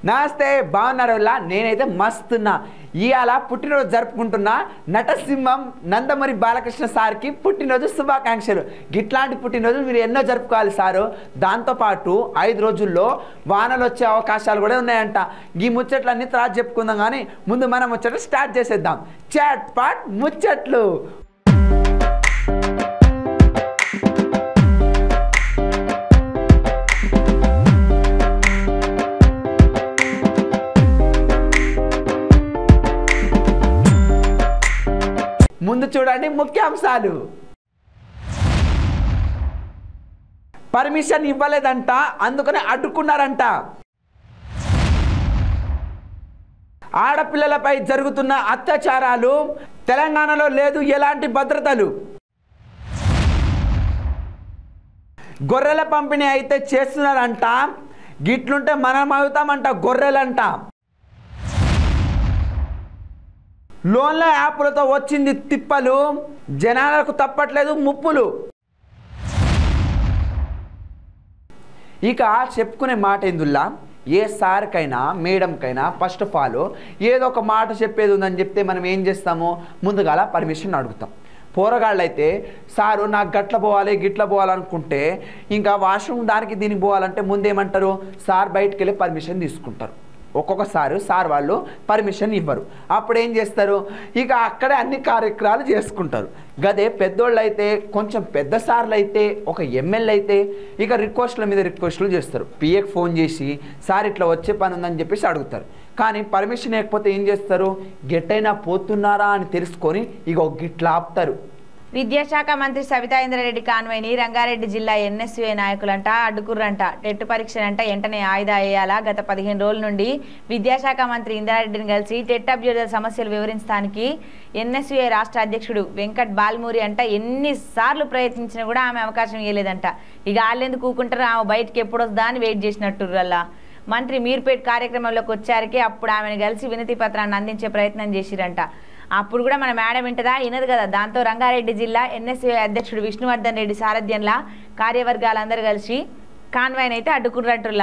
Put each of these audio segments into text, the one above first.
నమస్తే బాగున్నారులా నేనైతే మస్తున్నా ఇయాల పుట్టినరోజు జరుపుకుంటున్నా నటసింహం నందమూరి బాలకృష్ణ సార్కి పుట్టినరోజు శుభాకాంక్షలు. గిట్లాంటి పుట్టినరోజు మీరు ఎన్నో జరుపుకోవాలి సారు. దాంతోపాటు 5 రోజుల్లో వానలు వచ్చే అవకాశాలు కూడా ఉన్నాయంట. ఈ ముచ్చట్లన్నీ తర్వాత చెప్పుకుందాం, కానీ ముందు మనం ముచ్చట్లు స్టార్ట్ చేసేద్దాం. చాట్ పాట్ ముచ్చట్లు. ముందు చూడండి ముఖ్యాంశాలు. పర్మిషన్ ఇవ్వలేదంట, అందుకని అడ్డుకున్నారంట. ఆడపిల్లలపై జరుగుతున్న అత్యాచారాలు, తెలంగాణలో లేదు ఎలాంటి భద్రతలు. గొర్రెల పంపిణీ అయితే చేస్తున్నారంట, గిట్లుంటే మనం అవుతామంట గొర్రెలంట. లోన్ల యాప్లతో వచ్చింది తిప్పలు, జనాలకు తప్పట్లేదు ముప్పులు. ఇక చెప్పుకునే మాట ఏందుల్లా, ఏ సార్కైనా మేడంకైనా ఫస్ట్ ఆఫ్ ఆల్ ఏదో ఒక మాట చెప్పేది ఉందని చెప్తే మనం ఏం చేస్తాము, ముందుగాల పర్మిషన్ అడుగుతాం. పోరగాళ్ళు అయితే సారు నాకు గట్ల పోవాలి గిట్ల పోవాలనుకుంటే, ఇంకా వాష్రూమ్ దానికి దీనికి పోవాలంటే ముందేమంటారు, సార్ బయటికి వెళ్ళి పర్మిషన్ తీసుకుంటారు. ఒక్కొక్కసారి సార్ వాళ్ళు పర్మిషన్ ఇవ్వరు. అప్పుడు ఏం చేస్తారు, ఇక అక్కడే అన్ని కార్యక్రమాలు చేసుకుంటారు. గదే పెద్దోళ్ళు అయితే, కొంచెం పెద్ద సార్లు అయితే, ఒక ఎమ్మెల్యే అయితే ఇక రిక్వెస్ట్ల మీద రిక్వెస్ట్లు చేస్తారు. పిఏకి ఫోన్ చేసి సార్ ఇట్లా వచ్చే పని ఉందని చెప్పేసి అడుగుతారు. కానీ పర్మిషన్ లేకపోతే ఏం చేస్తారు, గెట్టైనా పోతున్నారా అని తెలుసుకొని ఇక గిట్లా ఆపుతారు. విద్యాశాఖ మంత్రి సబితా ఇంద్రారెడ్డి కాన్వాయ్ని రంగారెడ్డి జిల్లా ఎన్ఎస్యుఐ నాయకులంట అడ్డుకుర్రంట. టెట్ పరీక్షలంట వెంటనే ఆయుధ వేయాలా. గత 15 రోజుల నుండి విద్యాశాఖ మంత్రి ఇంద్రారెడ్డిని కలిసి టెట్ అభ్యర్థుల సమస్యలు వివరించడానికి ఎన్ఎస్యుఐ రాష్ట్ర అధ్యక్షుడు వెంకట్ బాల్మూరి అంట ఎన్నిసార్లు ప్రయత్నించినా కూడా ఆమె అవకాశం ఇవ్వలేదంట. ఇక వాళ్ళెందుకు కూకుంటారు, ఆమె బయటకు ఎప్పుడు వస్తుందా అని వెయిట్ చేసినట్టుర్రల్లా. మంత్రి మీర్పేట్ కార్యక్రమంలోకి వచ్చారికి అప్పుడు ఆమెను కలిసి వినతి పత్రాన్ని అందించే ప్రయత్నం చేసిరంట. అప్పుడు కూడా మన మేడం వింటదా, వినదు కదా. దాంతో రంగారెడ్డి జిల్లా ఎన్ఎస్యుఐ అధ్యక్షుడు విష్ణువర్ధన్ రెడ్డి సారథ్యంలా కార్యవర్గాలందరూ కలిసి కాన్వాయ్ని అయితే అడ్డుకుర్రంటుల్లా.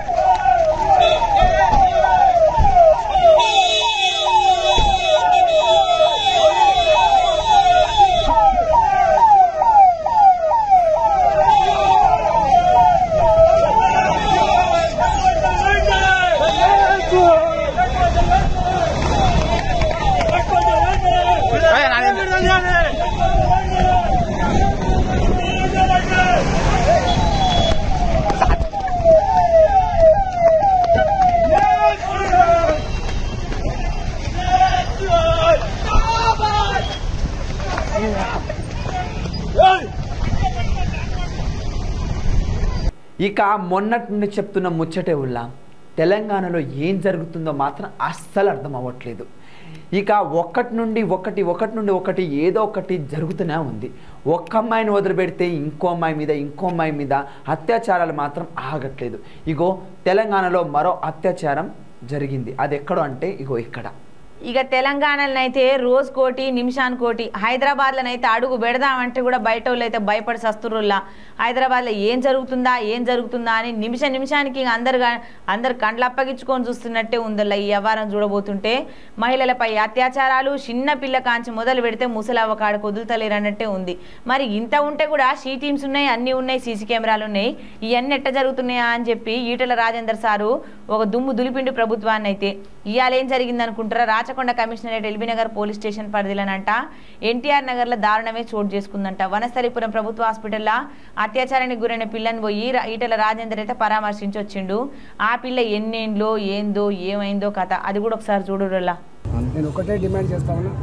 ఇక మొన్నటి నుండి చెప్తున్న ముచ్చటే ఉల్లా, తెలంగాణలో ఏం జరుగుతుందో మాత్రం అస్సలు అర్థం అవ్వట్లేదు. ఇక ఒకటి నుండి ఒకటి ఏదో ఒకటి జరుగుతూనే ఉంది. ఒక్క అమ్మాయిని వదిలిపెడితే ఇంకో అమ్మాయి మీద అత్యాచారాలు మాత్రం ఆగట్లేదు. ఇగో తెలంగాణలో మరో అత్యాచారం జరిగింది. అది ఎక్కడో అంటే ఇగో ఇక్కడ. ఇక తెలంగాణలోనైతే రోజుకోటి నిమిషానికోటి, హైదరాబాద్లోనైతే అడుగు పెడదామంటే కూడా బయట వాళ్ళు అయితే భయపడి సస్తురుల్లా. హైదరాబాద్లో ఏం జరుగుతుందా అని నిమిషానికి అందరు కండ్లు అప్పగించుకొని చూస్తున్నట్టే ఉందల్లా. ఈ వ్యవహారం చూడబోతుంటే మహిళలపై అత్యాచారాలు చిన్న పిల్ల కాంచి మొదలు పెడితే ముసలవ్వ కాడకు వదులుతలేరన్నట్టే ఉంది. మరి ఇంత ఉంటే కూడా షీ టీమ్స్ ఉన్నాయి, అన్నీ ఉన్నాయి, సీసీ కెమెరాలు ఉన్నాయి, ఇవన్నీ ఎట్ట జరుగుతున్నాయా అని చెప్పి ఈటెల రాజేందర్ సారు ఒక దుమ్ము దులిపిండు ప్రభుత్వాన్ని. అయితే ఇవాళ ఏం జరిగింది అనుకుంటారా, Rachakonda commissionerate LB Nagar police station పరిధిలోనంట ఎన్టీఆర్ నగర్లో దారుణమే చోటు చేసుకుందంట. వనస్థలిపురం ప్రభుత్వ హాస్పిటల్లో అత్యాచారానికి గురైన పిల్లని పోయి ఈటెల రాజేందర్ అయితే పరామర్శించి వచ్చిండు. ఆ పిల్ల ఎన్నేండ్లో ఏందో ఏమైందో కథ అది కూడా ఒకసారి చూడురలా. నేను ఒకటే డిమాండ్ చేస్తా ఉన్నా,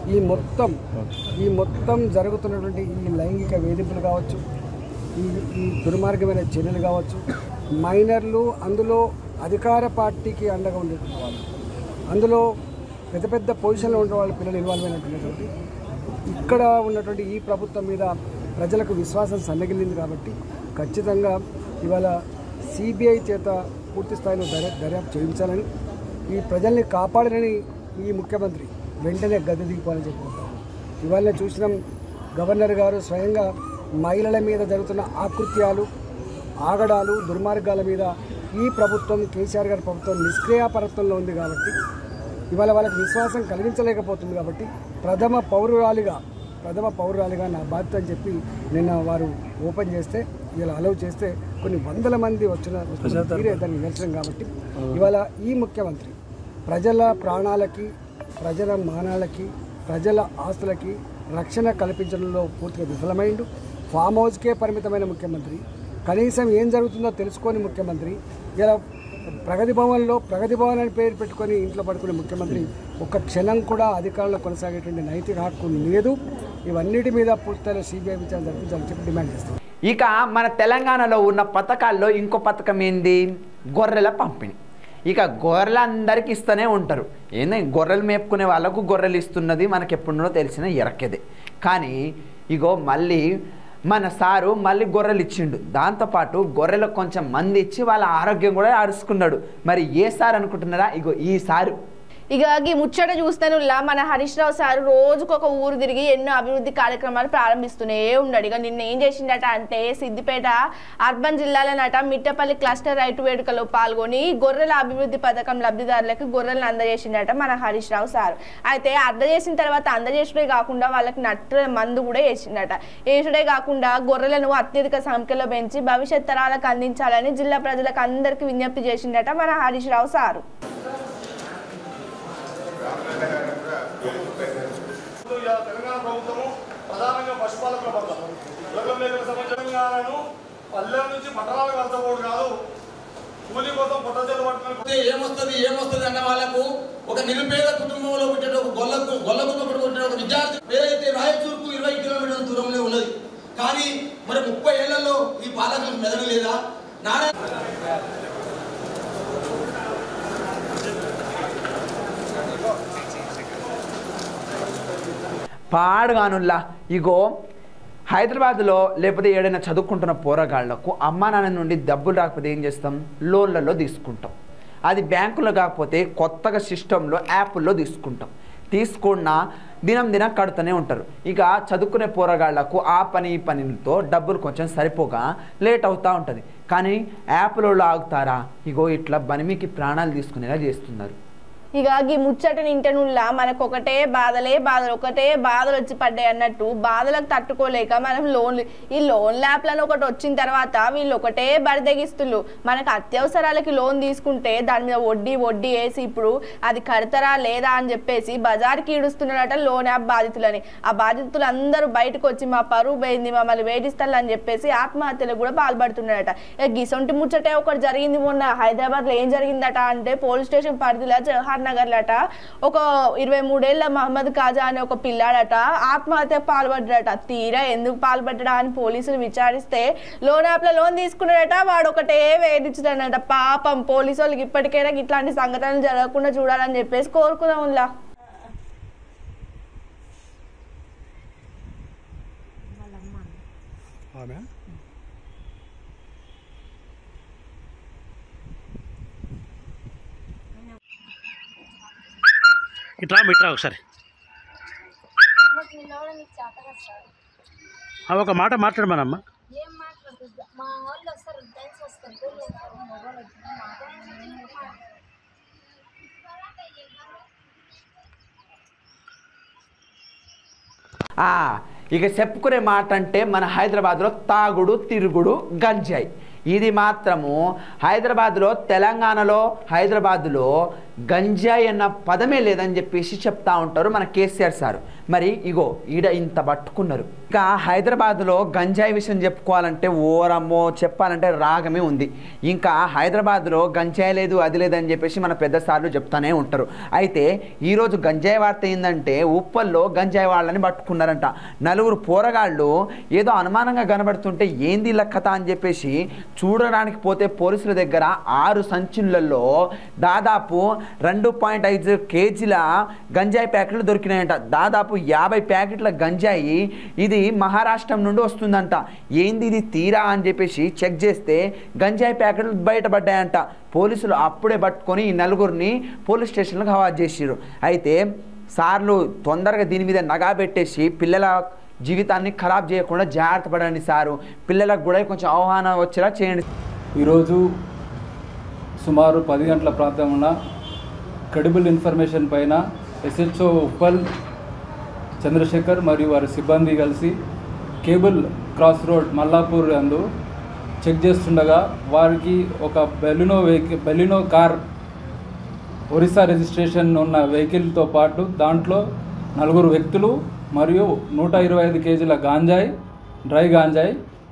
ఈ మొత్తం జరుగుతున్నటువంటి ఈ లైంగిక వేధింపులు కావచ్చు, ఈ దుర్మార్గమైన చర్యలు కావచ్చు, మైనర్లు అందులో అధికార పార్టీకి అండగా ఉండేటువంటి వాళ్ళు, అందులో పెద్ద పొజిషన్లో ఉండే వాళ్ళ పిల్లలు ఇన్వాల్వ్ అయినటువంటి ఇక్కడ ఉన్నటువంటి ఈ ప్రభుత్వం మీద ప్రజలకు విశ్వాసం సన్నగిల్లింది. కాబట్టి ఖచ్చితంగా ఇవాళ సిబిఐ చేత పూర్తి స్థాయిలో దర్యాప్తు చేయించాలని, ఈ ప్రజల్ని కాపాడాలని ఈ ముఖ్యమంత్రి వెంటనే గద్దె దిగిపోవాలని చెప్పుకుంటారు. ఇవాళ చూసినాం, గవర్నర్ గారు స్వయంగా మహిళల మీద జరుగుతున్న ఆకృత్యాలు, ఆగడాలు, దుర్మార్గాల మీద ఈ ప్రభుత్వం కేసీఆర్ గారి ప్రభుత్వం నిష్క్రియాపరత్వంలో ఉంది కాబట్టి ఇవాళ వాళ్ళకి విశ్వాసం కలిగించలేకపోతుంది కాబట్టి ప్రథమ పౌరురాలిగా నా బాధ్యత అని చెప్పి నిన్న వారు ఓపెన్ చేస్తే ఇలా అలౌ చేస్తే కొన్ని వందల మంది వచ్చిన తీరే దానికి నిదర్శనం కాబట్టి ఇవాళ ఈ ముఖ్యమంత్రి ప్రజల ప్రాణాలకి ప్రజల మానాలకి ప్రజల ఆస్తులకి రక్షణ కల్పించడంలో పూర్తిగా విఫలమైండు. ఫామ్ హౌస్కే పరిమితమైన ముఖ్యమంత్రి, కనీసం ఏం జరుగుతుందో తెలుసుకొని ముఖ్యమంత్రి, ఇలా ప్రగతి భవన్ అని పేరు పెట్టుకొని ఇంట్లో పడుకునే ముఖ్యమంత్రి ఒక్క క్షణం కూడా అధికారంలో కొనసాగేటువంటి నైతిక హక్కు లేదు. ఇవన్నిటి మీద పూర్తిగా సిబిఐ విచారణ జరిపించాలని చెప్పి డిమాండ్ చేస్తాం. ఇక మన తెలంగాణలో ఉన్న పథకాల్లో ఇంకో పథకం ఏంది? గొర్రెల పంపిణీ. ఇక గొర్రెలందరికీ ఇస్తూనే ఉంటారు. ఏంటంటే గొర్రెలు మేపుకునే వాళ్ళకు గొర్రెలు ఇస్తున్నది మనకు ఎప్పుడున్నో తెలిసిన ఎరకేదే. కానీ ఇగో మళ్ళీ మన సారు మళ్ళీ గొర్రెలు ఇచ్చిండు. దాంతోపాటు గొర్రెలకు కొంచెం మంది ఇచ్చి వాళ్ళ ఆరోగ్యం కూడా అరుచుకున్నాడు. మరి ఏ సార్ అనుకుంటున్నారా? ఇగో ఈ సారు. ఇక ఈ ముచ్చట చూస్తేనుల్లా మన హరీష్ రావు సార్ రోజుకొక ఊరు తిరిగి ఎన్నో అభివృద్ధి కార్యక్రమాలు ప్రారంభిస్తూనే ఉన్నాడు. ఇక నిన్న ఏం చేసిండట అంటే సిద్దిపేట అర్బన్ జిల్లాలోనట మిట్టపల్లి క్లస్టర్ రైతు వేడుకలో పాల్గొని గొర్రెల అభివృద్ధి పథకం లబ్ధిదారులకు గొర్రెలను అందజేసిండట మన హరీష్ రావు సార్. అయితే అందజేసిన తర్వాత అందజేసుడే కాకుండా వాళ్ళకి నట్ల మందు కూడా వేసిండట. వేసుడే కాకుండా గొర్రెలను అత్యధిక సంఖ్యలో పెంచి భవిష్యత్ తరాలకు అందించాలని జిల్లా ప్రజలకు అందరికీ విజ్ఞప్తి చేసిండట మన హరీష్ రావు సారు. తెలంగాణ ప్రభుత్వము ప్రధానంగా పశుపాలకుల పట్ల తెలంగాణను పల్లెల నుంచి పట్టణాలకు వెళ్తకూడదు కాదు, కూలి కోసం పొట్టచేత పట్టుకుని ఏమొస్తుంది అన్న వాళ్ళకు ఒక నిరుపేద కుటుంబంలో పుట్టిన ఒక గొల్లకుతో పుట్టిన ఒక విద్యార్థి ఏదైతే రాయచూరుకు 20 కిలోమీటర్ల దూరంలో ఉన్నది. కానీ మరి 30 ఏళ్లలో ఈ పాలకులకు మెదడు లేదా? పాడుగానుల్లా ఇగో హైదరాబాద్లో లేకపోతే ఏడైనా చదువుకుంటున్న పోరగాళ్లకు అమ్మా నాన్న నుండి డబ్బులు రాకపోతే ఏం చేస్తాం? లోన్లలో తీసుకుంటాం. అది బ్యాంకులో కాకపోతే కొత్తగా సిస్టంలో యాప్ల్లో తీసుకుంటాం. తీసుకున్న దినం కడుతూనే ఉంటారు. ఇక చదువుకునే పోరగాళ్లకు ఆ పని ఈ పనితో డబ్బులు కొంచెం సరిపోగా లేట్ అవుతూ ఉంటుంది. కానీ యాప్లలో ఆగుతారా? ఇగో ఇట్లా బనిమికి ప్రాణాలు తీసుకునేలా చేస్తున్నారు. ఇక ఈ ముచ్చటని ఇంటనుల్లా మనకు ఒకటే బాధలు వచ్చి పడ్డాయి అన్నట్టు బాధలకు తట్టుకోలేక మనం ఈ లోన్ ల్యాప్లను ఒకటి వచ్చిన తర్వాత వీళ్ళు ఒకటే బరిదెగిస్తున్నారు. మనకు అత్యవసరాలకి లోన్ తీసుకుంటే దాని మీద వడ్డీ వేసి ఇప్పుడు అది కడతారా లేదా అని చెప్పేసి బజార్కి ఈడుస్తున్నారట లోన్ యాప్ బాధితులని. ఆ బాధితులు అందరూ బయటకు వచ్చి మా పరువు పోయింది, మమ్మల్ని వేధిస్తారు అని చెప్పేసి ఆత్మహత్యలకు కూడా పాల్పడుతున్నారట. ఇక గిసొంటి ముచ్చటే ఒకటి జరిగింది మొన్న హైదరాబాద్లో. ఏం జరిగిందట అంటే పోలీస్ స్టేషన్ పరిధిలో జవహర్ నగర్లట ఒక 23 ఏళ్ల మహమ్మద్ కాజా అనే ఒక పిల్లాడట ఆత్మహత్య పాల్పడ్డాడట. తీరా ఎందుకు పాల్పడ్డా అని పోలీసులు విచారిస్తే లోన్ యాప్ లో లోన్ తీసుకున్నాడట. వాడు ఒకటే వేధించుతాడట. పాపం పోలీసు వాళ్ళకి ఇప్పటికైనా ఇట్లాంటి సంఘటనలు జరగకుండా చూడాలని చెప్పేసి కోరుకున్నాం. ఇట్రా ఒకసారి ఒక మాట మాట్లాడమనమ్మా. ఇక చెప్పుకునే మాట అంటే మన హైదరాబాద్లో తాగుడు తిరుగుడు గంజాయి. ఇది మాత్రము హైదరాబాద్లో తెలంగాణలో హైదరాబాద్లో గంజాయి అన్న పదమే లేదని చెప్పేసి చెప్తా ఉంటారు మన కేసీఆర్ సార్. మరి ఇగో ఈడ ఇంత పట్టుకున్నారు. ఇంకా హైదరాబాద్లో గంజాయి విషయం చెప్పుకోవాలంటే ఓరమ్మో చెప్పాలంటే రాగమే ఉంది. ఇంకా హైదరాబాద్లో గంజాయి లేదు అది లేదని చెప్పేసి మన పెద్ద సార్లు చెప్తానే ఉంటారు. అయితే ఈరోజు గంజాయి వార్త ఏంటంటే ఉప్పల్లో గంజాయి వాళ్ళని పట్టుకున్నారంట. 4 పోరగాళ్ళు ఏదో అనుమానంగా కనబడుతుంటే ఏంది లక్కత అని చెప్పేసి చూడడానికి పోతే పోలీసుల దగ్గర 6 సంచులలో దాదాపు 2.5 కేజీల గంజాయి ప్యాకెట్లు దొరికినాయంట. దాదాపు 50 ప్యాకెట్ల గంజాయి ఇది మహారాష్ట్ర నుండి వస్తుందంట. ఏంది ఇది తీరా అని చెప్పేసి చెక్ చేస్తే గంజాయి ప్యాకెట్లు బయటపడ్డాయంట. పోలీసులు అప్పుడే పట్టుకొని ఈ 4గురిని పోలీస్ స్టేషన్లకు హవాజ్ చేసిరు. అయితే సార్లు తొందరగా దీని మీద నగా పెట్టేసి పిల్లల జీవితాన్ని ఖరాబ్ చేయకుండా జాగ్రత్త పడండి సారు. పిల్లలకు కూడా కొంచెం అవగాహన వచ్చేలా చేయండి. ఈరోజు సుమారు 10 గంటల ప్రాంతమున క్రెడిబుల్ ఇన్ఫర్మేషన్ పైన SHO ఉప్పల్ చంద్రశేఖర్ మరియు వారి సిబ్బంది కలిసి కేబుల్ క్రాస్ రోడ్ మల్లాపూర్ అందు చెక్ చేస్తుండగా వారికి ఒక బెలినో కార్ ఒరిస్సా రిజిస్ట్రేషన్ ఉన్న వెహికల్తో పాటు దాంట్లో 4 వ్యక్తులు మరియు 125 కేజీల గాంజాయి, డ్రై గాంజాయి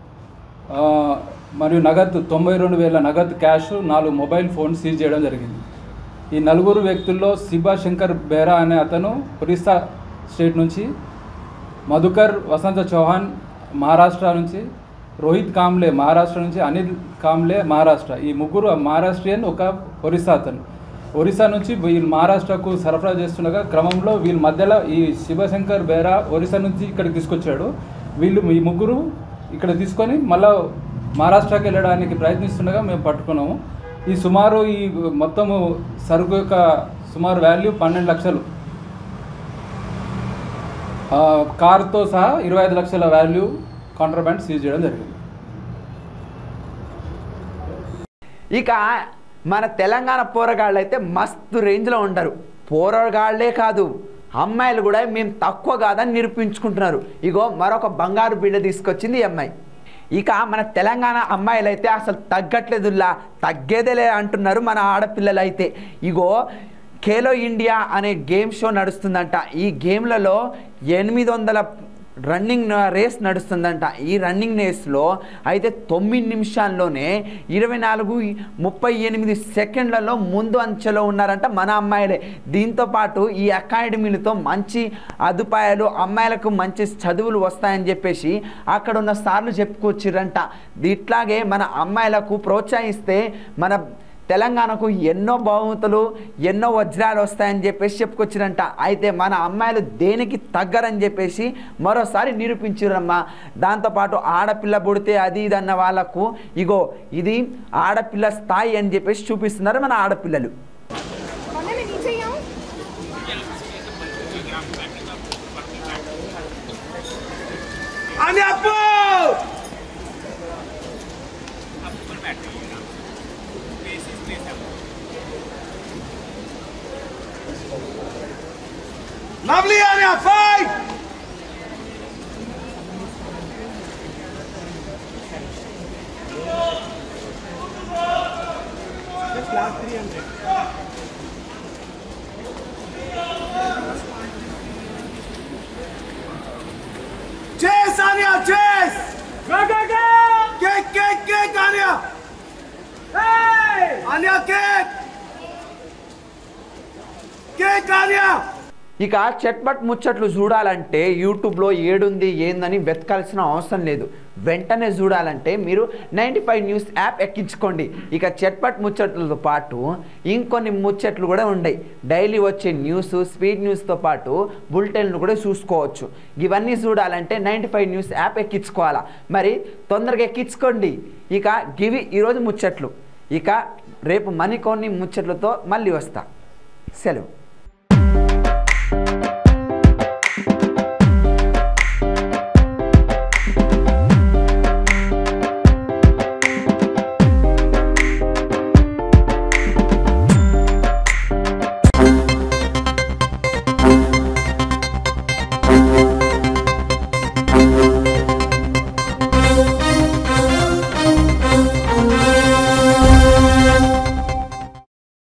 మరియు నగదు 92,000 నగదు క్యాష్, 4 మొబైల్ ఫోన్ సీజ్ చేయడం జరిగింది. ఈ 4 వ్యక్తుల్లో శిబా శంకర్ బెహ్రా అనే అతను ఒరిస్సా స్టేట్ నుంచి, మధుకర్ వసంత చౌహాన్ మహారాష్ట్ర నుంచి, రోహిత్ కాంబ్లే మహారాష్ట్ర నుంచి, అనిల్ కాంబ్లే మహారాష్ట్ర. ఈ ముగ్గురు మహారాష్ట్రియన్, ఒక ఒరిస్సా అతను. ఒరిస్సా నుంచి వీళ్ళు మహారాష్ట్రకు సరఫరా చేస్తుండగా క్రమంలో వీళ్ళ మధ్యలో ఈ శివశంకర్ బెహ్రా ఒరిస్సా నుంచి ఇక్కడికి తీసుకొచ్చాడు. ఈ ముగ్గురు ఇక్కడ తీసుకొని మళ్ళీ మహారాష్ట్రకి వెళ్ళడానికి ప్రయత్నిస్తుండగా మేము పట్టుకున్నాము. ఈ మొత్తము సరుకు యొక్క సుమారు వాల్యూ 12 లక్షలు, కారుతో సహా 25 లక్షల వాల్యూ కాంట్రాబ్యాండ్ సీజ్ చేయడం జరిగింది. ఇక మన తెలంగాణ పోరగాళ్ళు అయితే మస్తు రేంజ్లో ఉండరు. పోరగాళ్లే కాదు, అమ్మాయిలు కూడా మేము తక్కువ కాదని నిరూపించుకుంటున్నారు. ఇగో మరొక బంగారు బిడ్డ తీసుకొచ్చింది ఈ అమ్మాయి. ఇక మన తెలంగాణ అమ్మాయిలు అయితే అసలు తగ్గట్లేదులా, తగ్గేదేలే అంటున్నారు మన ఆడపిల్లలు అయితే. ఇగో ఖేలో ఇండియా అనే గేమ్ షో నడుస్తుందంట. ఈ గేమ్లలో 800 రన్నింగ్ రేస్ నడుస్తుందంట. ఈ రన్నింగ్ రేస్లో అయితే 9 నిమిషాల్లోనే 24:38 సెకండ్లలో ముందు అంచెలో ఉన్నారంట మన అమ్మాయిలే. దీంతోపాటు ఈ అకాడమీలతో మంచి అదుపాయాలు, అమ్మాయిలకు మంచి చదువులు వస్తాయని చెప్పేసి అక్కడ ఉన్న సార్లు చెప్పుకొచ్చిరంట. ఇట్లాగే మన అమ్మాయిలకు ప్రోత్సహిస్తే మన తెలంగాణకు ఎన్నో బహుమతులు, ఎన్నో వజ్రాలు వస్తాయని చెప్పేసి చెప్పుకొచ్చిరంట. అయితే మన అమ్మాయిలు దేనికి తగ్గరని చెప్పేసి మరోసారి నిరూపించారమ్మా. దాంతోపాటు ఆడపిల్ల పుడితే అది ఇది అన్న వాళ్ళకు ఇగో ఇది ఆడపిల్ల స్థాయి అని చెప్పేసి చూపిస్తున్నారు మన ఆడపిల్లలు. Lovely Anya, fight! Just last 300. Chase Anya, chase! Go, go, go! Kick, Anya! Hey! Anya, kick! Kick, Anya! ఇక చట్పట్ ముచ్చట్లు చూడాలంటే యూట్యూబ్లో ఏడుంది ఏందని వెతకాల్సిన అవసరం లేదు. వెంటనే చూడాలంటే మీరు 95 న్యూస్ యాప్ ఎక్కించుకోండి. ఇక చట్పట్ ముచ్చట్లతో పాటు ఇంకొన్ని ముచ్చట్లు కూడా ఉన్నాయి. డైలీ వచ్చే న్యూస్, స్పీడ్ న్యూస్తో పాటు బులెటిన్లు కూడా చూసుకోవచ్చు. ఇవన్నీ చూడాలంటే 95 న్యూస్ యాప్ ఎక్కించుకోవాలా. మరి తొందరగా ఎక్కించుకోండి. ఇక గివి ఈరోజు ముచ్చట్లు. ఇక రేపు మరికొన్ని ముచ్చట్లతో మళ్ళీ వస్తా. సెలవు.